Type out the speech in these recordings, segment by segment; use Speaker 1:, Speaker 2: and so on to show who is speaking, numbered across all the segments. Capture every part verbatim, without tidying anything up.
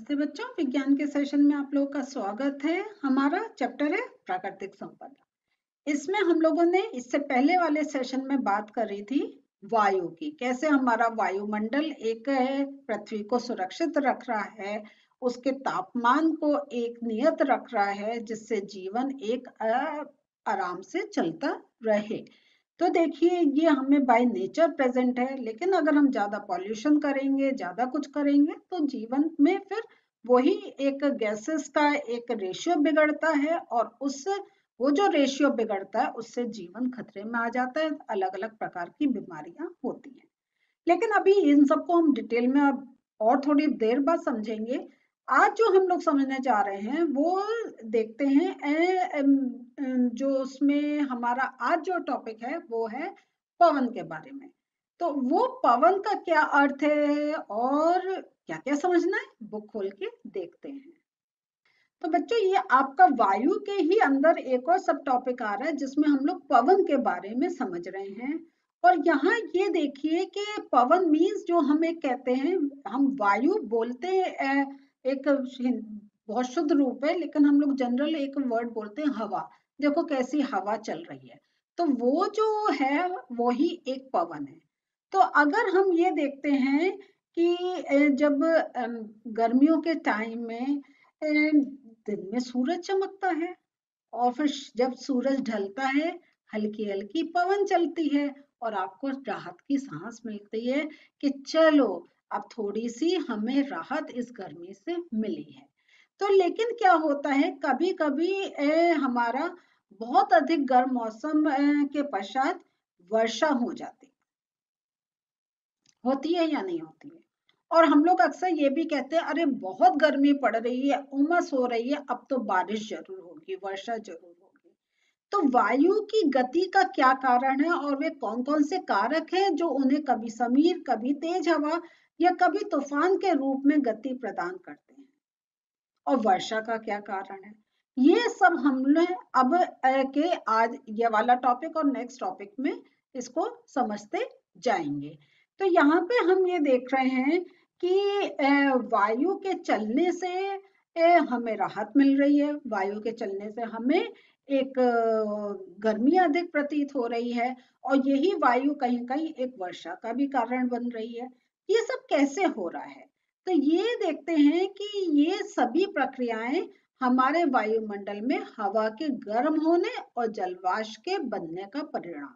Speaker 1: नमस्ते बच्चों, विज्ञान के सेशन में आप लोगों का स्वागत है। हमारा चैप्टर है प्राकृतिक संपदा। इसमें हम लोगों ने इससे पहले वाले सेशन में बात कर रही थी वायु की, कैसे हमारा वायुमंडल एक पृथ्वी को सुरक्षित रख रहा है, उसके तापमान को एक नियत रख रहा है, जिससे जीवन एक आराम से चलता रहे। तो देखिए, ये हमें बाय नेचर प्रेजेंट है, लेकिन अगर हम ज्यादा पॉल्यूशन करेंगे, ज्यादा कुछ करेंगे, तो जीवन में फिर वही एक गैसेस का एक रेशियो बिगड़ता है, और उससे वो जो रेशियो बिगड़ता है उससे जीवन खतरे में आ जाता है, अलग अलग प्रकार की बीमारियां होती हैं। लेकिन अभी इन सबको हम डिटेल में अब और थोड़ी देर बाद समझेंगे। आज जो हम लोग समझने जा रहे हैं वो देखते हैं ए, एम, जो उसमें हमारा आज जो टॉपिक है वो है पवन के बारे में। तो वो पवन का क्या अर्थ है और क्या क्या समझना है, बुक खोल के देखते हैं। तो बच्चों, ये आपका वायु के ही अंदर एक और सब टॉपिक आ रहा है जिसमें हम लोग पवन के बारे में समझ रहे हैं। और यहाँ ये देखिए कि पवन मीन्स जो हम एक कहते हैं, हम वायु बोलते हैं एक बहुत शुद्ध रूप है, लेकिन हम लोग जनरल एक वर्ड बोलते हैं हवा। देखो कैसी हवा चल रही है, तो वो जो है वही एक पवन है। तो अगर हम ये देखते हैं कि जब गर्मियों के टाइम में दिन में सूरज चमकता है, और फिर जब सूरज ढलता है हल्की हल्की पवन चलती है, और आपको राहत की सांस मिलती है कि चलो अब थोड़ी सी हमें राहत इस गर्मी से मिली है। तो लेकिन क्या होता है, कभी कभी हमारा बहुत अधिक गर्म मौसम के पश्चात वर्षा हो जाती है, होती है या नहीं होती है। और हम लोग अक्सर ये भी कहते हैं, अरे बहुत गर्मी पड़ रही है, उमस हो रही है, अब तो बारिश जरूर होगी, वर्षा जरूर होगी। तो वायु की गति का क्या कारण है, और वे कौन कौन से कारक हैं जो उन्हें कभी समीर, कभी तेज हवा या कभी तूफान के रूप में गति प्रदान करते हैं, और वर्षा का क्या कारण है, ये सब हमने अब के आज ये वाला टॉपिक और नेक्स्ट टॉपिक में इसको समझते जाएंगे। तो यहाँ पे हम ये देख रहे हैं कि वायु के चलने से हमें राहत मिल रही है, वायु के चलने से हमें एक गर्मी अधिक प्रतीत हो रही है, और यही वायु कहीं कहीं एक वर्षा का भी कारण बन रही है। ये सब कैसे हो रहा है, तो ये देखते हैं कि ये सभी प्रक्रियाएं हमारे वायुमंडल में हवा के गर्म होने और जलवाष्प के बनने का परिणाम।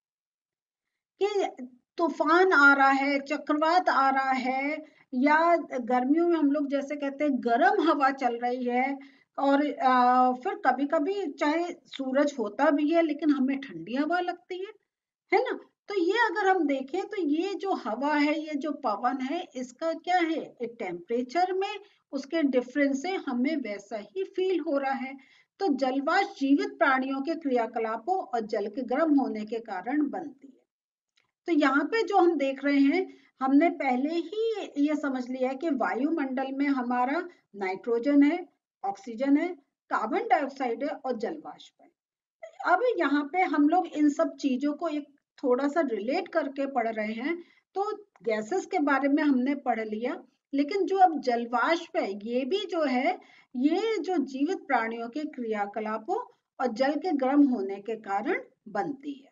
Speaker 1: कि तूफान आ रहा है, चक्रवात आ रहा है, या गर्मियों में हम लोग जैसे कहते हैं गर्म हवा चल रही है, और आ, फिर कभी कभी चाहे सूरज होता भी है लेकिन हमें ठंडी हवा लगती है है ना। तो ये अगर हम देखें तो ये जो हवा है, ये जो पवन है, इसका क्या है, एक टेम्परेचर में उसके डिफरेंस से हमें वैसा ही फील हो रहा है। तो जलवाष्प जीवित प्राणियों के क्रियाकलापों और जल के गर्म होने के कारण बनती है। तो यहाँ पे जो हम देख रहे हैं, हमने पहले ही ये समझ लिया है कि वायुमंडल में हमारा नाइट्रोजन है, ऑक्सीजन है, कार्बन डाइऑक्साइड है और जलवाष्प है। अब यहाँ पे हम लोग इन सब चीजों को एक थोड़ा सा रिलेट करके पढ़ रहे हैं। तो गैसेस के बारे में हमने पढ़ लिया, लेकिन जो अब जलवाष्प है, ये भी जो है, ये जो जीवित प्राणियों के क्रियाकलापों और जल के गर्म होने के कारण बनती है।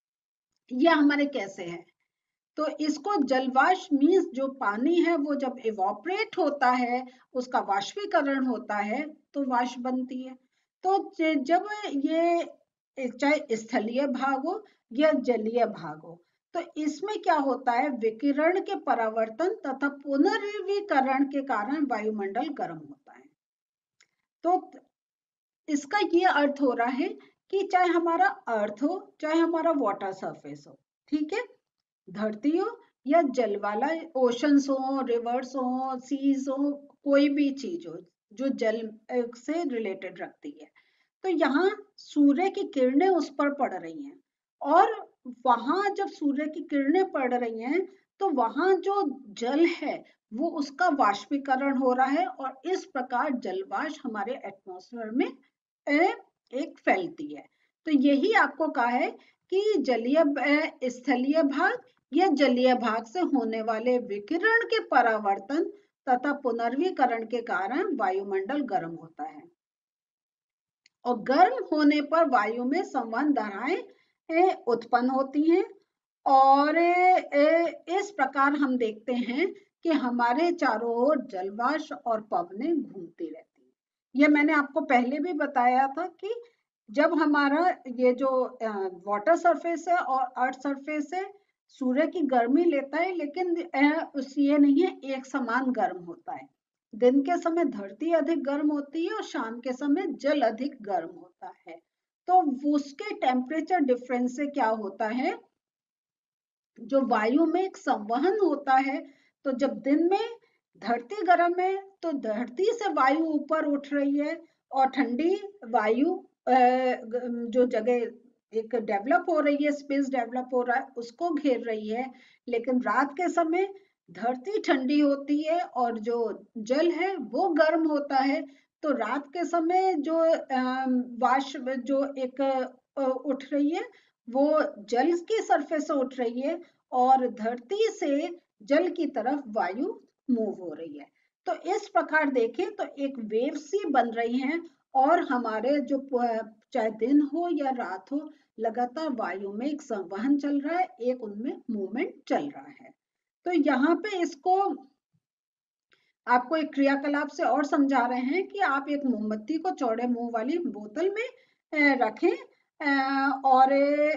Speaker 1: ये हमारे कैसे है, तो इसको जलवाष्प मीन्स जो पानी है वो जब इवोपरेट होता है, उसका वाष्पीकरण होता है, तो वाष्प बनती है। तो जब ये चाहे स्थलीय भाग हो या जलीय भाग हो, तो इसमें क्या होता है, विकिरण के परावर्तन तथा पुनर्वीकरण के कारण वायुमंडल गर्म होता है। तो इसका ये अर्थ हो रहा है कि चाहे हमारा अर्थ हो, चाहे हमारा वाटर सरफेस हो, ठीक है, धरती हो या जल वाला, ओशंस हो, रिवर्स हो, सीज हो, कोई भी चीज हो जो जल से रिलेटेड रखती है, तो यहाँ सूर्य की किरणें उस पर पड़ रही हैं, और वहां जब सूर्य की किरणें पड़ रही हैं तो वहां जो जल है वो उसका वाष्पीकरण हो रहा है, और इस प्रकार जलवाष्प हमारे एटमॉस्फेयर में एक फैलती है। तो यही आपको कहा है कि जलीय स्थलीय भाग या जलीय भाग से होने वाले विकिरण के परावर्तन तथा पुनर्वीकरण के कारण वायुमंडल गर्म होता है और गर्म होने पर वायु में संवहन धाराएं उत्पन्न होती हैं और इस प्रकार हम देखते हैं कि हमारे चारों ओर जलवाष्प और पवनें घूमती रहती हैं। ये मैंने आपको पहले भी बताया था कि जब हमारा ये जो वाटर सरफेस है और अर्थ सरफेस है सूर्य की गर्मी लेता है, लेकिन उस ये नहीं है एक समान गर्म होता है। दिन के समय धरती अधिक गर्म होती है और शाम के समय जल अधिक गर्म होता है। तो उसके टेम्परेचर डिफरेंस से क्या होता है, जो वायु में एक संवहन होता है, तो जब दिन में धरती गर्म है तो धरती से वायु ऊपर उठ रही है और ठंडी वायु जो जगह एक डेवलप हो रही है, स्पेस डेवलप हो रहा है, उसको घेर रही है। लेकिन रात के समय धरती ठंडी होती है और जो जल है वो गर्म होता है। तो रात के समय जो वाष्प जो एक उठ रही है वो जल की सरफेस से उठ रही है और धरती से जल की तरफ वायु मूव हो रही है। तो इस प्रकार देखें तो एक वेव सी बन रही हैं और हमारे जो चाहे दिन हो या रात हो लगातार वायु में एक संवहन चल रहा है, एक उनमें मूवमेंट चल रहा है। तो यहाँ पे इसको आपको एक क्रियाकलाप से और समझा रहे हैं कि आप एक मोमबत्ती को चौड़े मुंह वाली बोतल में रखें और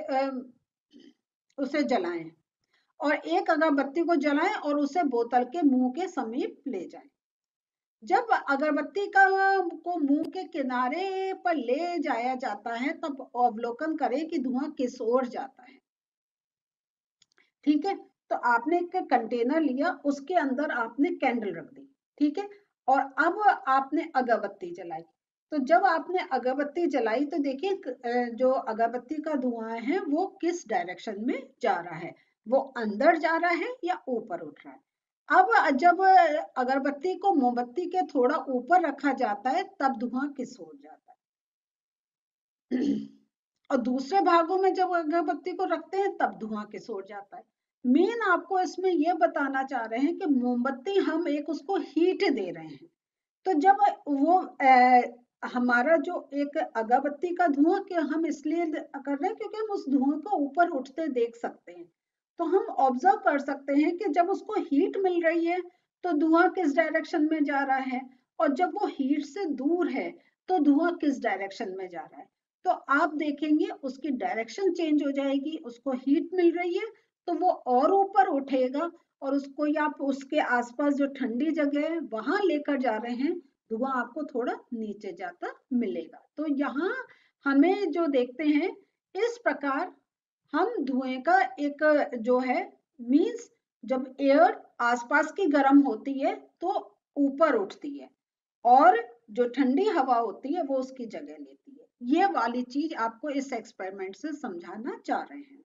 Speaker 1: उसे जलाएं और एक अगरबत्ती को जलाएं और उसे बोतल के मुंह के समीप ले जाएं। जब अगरबत्ती का को मुंह के किनारे पर ले जाया जाता है तब अवलोकन करें कि धुआं किस ओर जाता है। ठीक है, तो आपने एक कंटेनर लिया, उसके अंदर आपने कैंडल रख दी, ठीक है, और अब आपने अगरबत्ती जलाई। तो जब आपने अगरबत्ती जलाई तो देखिए जो अगरबत्ती का धुआं है वो किस डायरेक्शन में जा रहा है, वो अंदर जा रहा है या ऊपर उठ रहा है। अब जब अगरबत्ती को मोमबत्ती के थोड़ा ऊपर रखा जाता है तब धुआं किस ओर जाता है और दूसरे भागों में जब अगरबत्ती को रखते हैं तब धुआं किस ओर जाता है। मेन आपको इसमें यह बताना चाह रहे हैं कि मोमबत्ती हम एक उसको हीट दे रहे हैं, तो जब वो ए, हमारा जो एक अगरबत्ती का धुआं कि हम इसलिए कर रहे हैं क्योंकि हम उस धुआं को ऊपर उठते देख सकते हैं। तो हम ऑब्जर्व कर सकते हैं कि जब उसको हीट मिल रही है तो धुआं किस डायरेक्शन में जा रहा है और जब वो हीट से दूर है तो धुआं किस डायरेक्शन में जा रहा है। तो आप देखेंगे उसकी डायरेक्शन चेंज हो जाएगी, उसको हीट मिल रही है तो वो और ऊपर उठेगा और उसको या आप उसके आसपास जो ठंडी जगह है वहां लेकर जा रहे हैं, धुआं आपको थोड़ा नीचे जाता मिलेगा। तो यहाँ हमें जो देखते हैं इस प्रकार हम धुएं का एक जो है मीन्स जब एयर आसपास की गर्म होती है तो ऊपर उठती है और जो ठंडी हवा होती है वो उसकी जगह लेती है। ये वाली चीज आपको इस एक्सपेरिमेंट से समझाना चाह रहे हैं।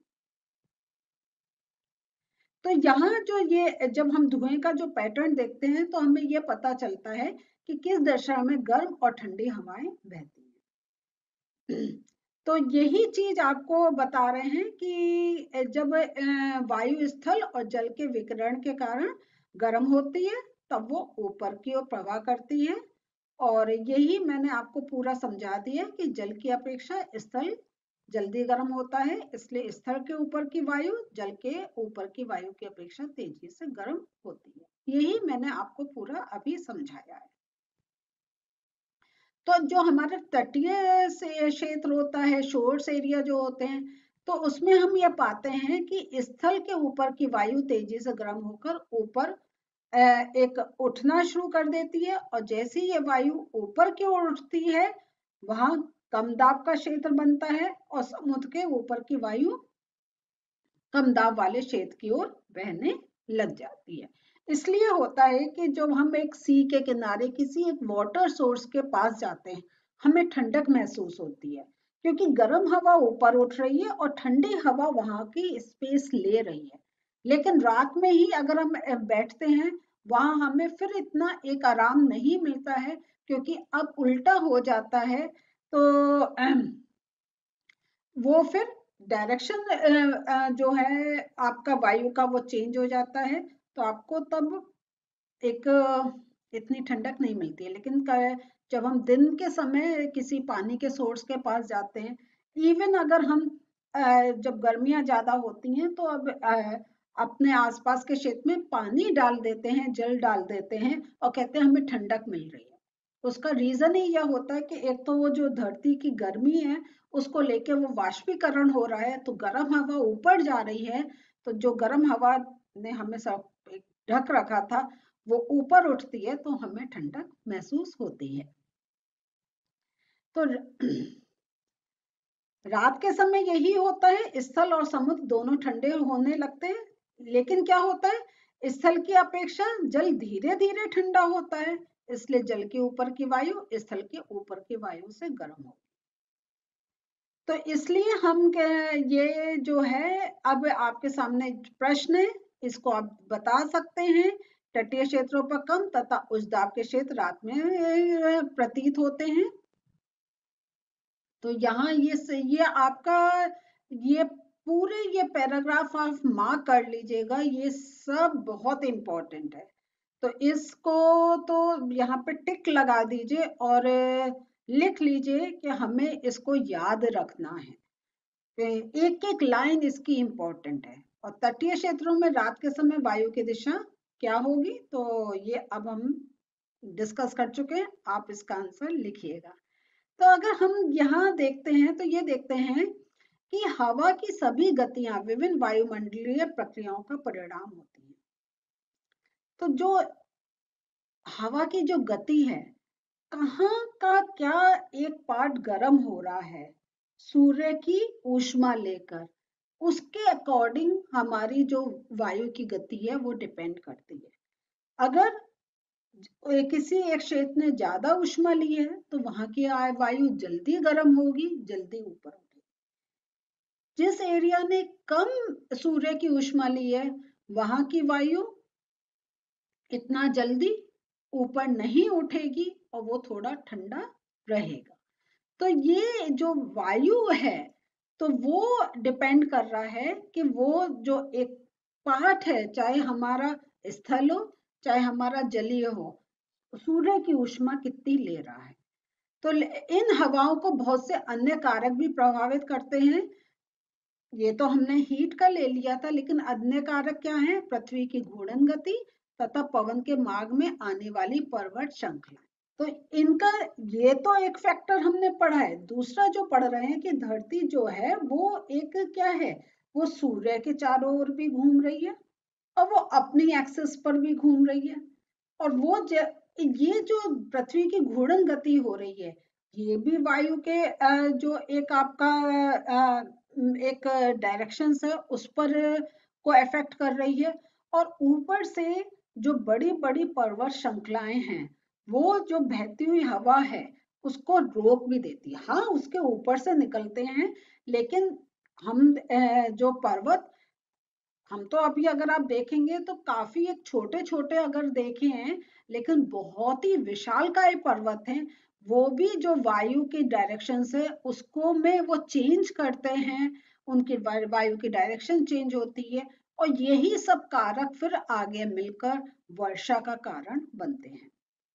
Speaker 1: तो यहाँ जो ये जब हम धुएं का जो पैटर्न देखते हैं तो हमें ये पता चलता है कि किस दिशा में गर्म और ठंडी हवाएं बहती हैं। तो यही चीज आपको बता रहे हैं कि जब वायु स्थल और जल के विकिरण के कारण गर्म होती है तब वो ऊपर की ओर प्रवाह करती है और यही मैंने आपको पूरा समझा दिया कि जल की अपेक्षा स्थल जल्दी गर्म होता है, इसलिए स्थल के ऊपर की वायु जल के ऊपर की वायु की अपेक्षा तेजी से गर्म होती है। यही मैंने आपको पूरा अभी समझाया है। तो जो हमारे तटीय से क्षेत्र होता है, शोर्स एरिया जो होते हैं, तो उसमें हम ये पाते हैं कि स्थल के ऊपर की वायु तेजी से गर्म होकर ऊपर एक उठना शुरू कर देती है और जैसे ही ये वायु ऊपर की ओर उठती है वहां कम दाब का क्षेत्र बनता है और समुद्र के ऊपर की वायु कम दाब वाले क्षेत्र की ओर बहने लग जाती है। इसलिए होता है कि जब हम एक सी के किनारे किसी एक वाटर सोर्स के पास जाते हैं हमें ठंडक महसूस होती है क्योंकि गर्म हवा ऊपर उठ रही है और ठंडी हवा वहां की स्पेस ले रही है। लेकिन रात में ही अगर हम बैठते हैं वहां हमें फिर इतना एक आराम नहीं मिलता है क्योंकि अब उल्टा हो जाता है। तो वो फिर डायरेक्शन जो है आपका वायु का वो चेंज हो जाता है। तो आपको तब एक इतनी ठंडक नहीं मिलती है। लेकिन जब हम दिन के समय किसी पानी के सोर्स के पास जाते हैं, इवन अगर हम जब गर्मियां ज्यादा होती हैं तो अब अपने आसपास के क्षेत्र में पानी डाल देते हैं, जल डाल देते हैं और कहते हैं हमें ठंडक मिल रही है। उसका रीजन ही यह होता है कि एक तो वो जो धरती की गर्मी है उसको लेके वो वाष्पीकरण हो रहा है, तो गर्म हवा ऊपर जा रही है, तो जो गर्म हवा ने हमें सब ढक रखा था वो ऊपर उठती है, तो हमें ठंडक महसूस होती है। तो रात के समय यही होता है, स्थल और समुद्र दोनों ठंडे होने लगते हैं। लेकिन क्या होता है, स्थल की अपेक्षा जल धीरे धीरे ठंडा होता है, इसलिए जल के ऊपर की वायु स्थल के ऊपर की वायु से गर्म होगी। तो इसलिए हम ये जो है, अब आपके सामने प्रश्न है, इसको आप बता सकते हैं। तटीय क्षेत्रों पर कम तथा उच्च दाब के क्षेत्र रात में प्रतीत होते हैं। तो यहाँ ये ये आपका ये पूरे ये पैराग्राफ आप मार्क कर लीजिएगा, ये सब बहुत इंपॉर्टेंट है। तो इसको तो यहाँ पे टिक लगा दीजिए और लिख लीजिए कि हमें इसको याद रखना है, एक एक लाइन इसकी इंपॉर्टेंट है। और तटीय क्षेत्रों में रात के समय वायु की दिशा क्या होगी, तो ये अब हम डिस्कस कर चुके हैं, आप इसका आंसर लिखिएगा। तो अगर हम यहाँ देखते हैं तो ये देखते हैं कि हवा की सभी गतियां विभिन्न वायुमंडलीय प्रक्रियाओं का परिणाम होती है। तो जो हवा की जो गति है, कहाँ का क्या एक पार्ट गर्म हो रहा है सूर्य की ऊष्मा लेकर, उसके अकॉर्डिंग हमारी जो वायु की गति है वो डिपेंड करती है। अगर किसी एक क्षेत्र ने ज्यादा ऊष्मा ली है तो वहां की वायु जल्दी गर्म होगी, जल्दी ऊपर उठेगी। जिस एरिया ने कम सूर्य की ऊष्मा ली है वहां की वायु इतना जल्दी ऊपर नहीं उठेगी और वो थोड़ा ठंडा रहेगा। तो ये जो वायु है तो वो डिपेंड कर रहा है कि वो जो एक पार्ट है, चाहे हमारा स्थल हो चाहे हमारा जलीय हो, सूर्य की ऊष्मा कितनी ले रहा है। तो इन हवाओं को बहुत से अन्य कारक भी प्रभावित करते हैं। ये तो हमने हीट का ले लिया था, लेकिन अन्य कारक क्या है, पृथ्वी की घूर्णन गति तथा पवन के मार्ग में आने वाली पर्वत श्रृंखला। तो इनका ये तो एक फैक्टर हमने पढ़ा है। दूसरा जो पढ़ रहे हैं कि धरती जो है वो एक क्या है, वो सूर्य के चारों ओर भी घूम रही है और वो अपनी एक्सिस पर भी घूम रही है। और वो ये जो पृथ्वी की घूर्णन गति हो रही है, ये भी वायु के जो एक आपका एक डायरेक्शन है उस पर को इफेक्ट कर रही है। और ऊपर से जो बड़ी बड़ी पर्वत श्रृंखलाएं हैं वो जो बहती हुई हवा है उसको रोक भी देती है। हाँ, उसके ऊपर से निकलते हैं, लेकिन हम जो पर्वत, हम तो अभी अगर आप देखेंगे तो काफी एक छोटे छोटे अगर देखे हैं, लेकिन बहुत ही विशालकाय पर्वत हैं। वो भी जो वायु की डायरेक्शन से उसको में वो चेंज करते हैं, उनकी वायु की डायरेक्शन चेंज होती है और यही सब कारक फिर आगे मिलकर वर्षा का कारण बनते हैं।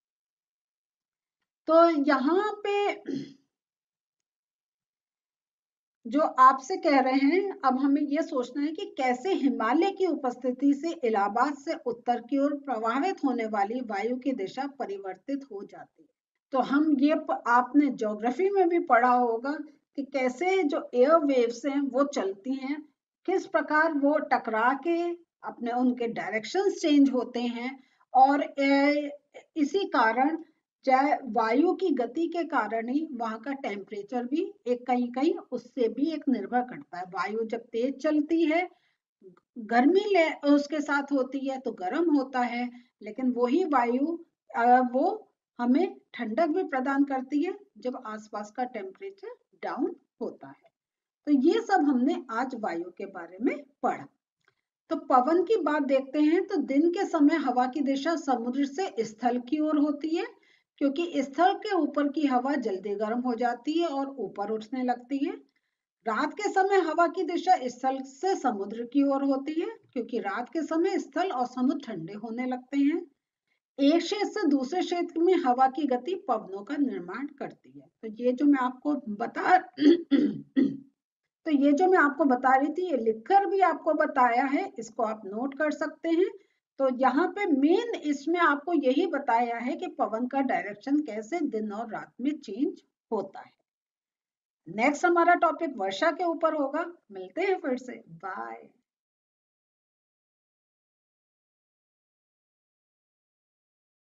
Speaker 1: तो यहाँ पे जो आपसे कह रहे हैं, अब हमें यह सोचना है कि कैसे हिमालय की उपस्थिति से इलाहाबाद से उत्तर की ओर प्रवाहित होने वाली वायु की दिशा परिवर्तित हो जाती है। तो हम ये आपने ज्योग्राफी में भी पढ़ा होगा कि कैसे जो एयर वेव्स हैं वो चलती हैं, किस प्रकार वो टकरा के अपने उनके डायरेक्शंस चेंज होते हैं। और इसी कारण चाहे वायु की गति के कारण ही वहां का टेम्परेचर भी एक कहीं कहीं उससे भी एक निर्भर करता है। वायु जब तेज चलती है, गर्मी ले उसके साथ होती है तो गर्म होता है, लेकिन वही वायु वो हमें ठंडक भी प्रदान करती है जब आसपास का टेम्परेचर डाउन होता है। तो ये सब हमने आज वायु के बारे में पढ़ा। तो पवन की बात देखते हैं तो दिन के समय हवा की दिशा समुद्र से स्थल की ओर होती है, क्योंकि स्थल के ऊपर की हवा जल्दी गर्म हो जाती है और ऊपर उठने लगती है। रात के समय हवा की दिशा स्थल से समुद्र की ओर होती है, क्योंकि रात के समय स्थल और समुद्र ठंडे होने लगते हैं। एक क्षेत्र से दूसरे क्षेत्र में हवा की गति पवनों का निर्माण करती है। तो ये जो मैं आपको बता तो ये जो मैं आपको बता रही थी, ये लिखकर भी आपको बताया है, इसको आप नोट कर सकते हैं। तो यहाँ पे मेन इसमें आपको यही बताया है कि पवन का डायरेक्शन कैसे दिन और रात में चेंज होता है। नेक्स्ट हमारा टॉपिक वर्षा के ऊपर होगा। मिलते हैं फिर से, बाय।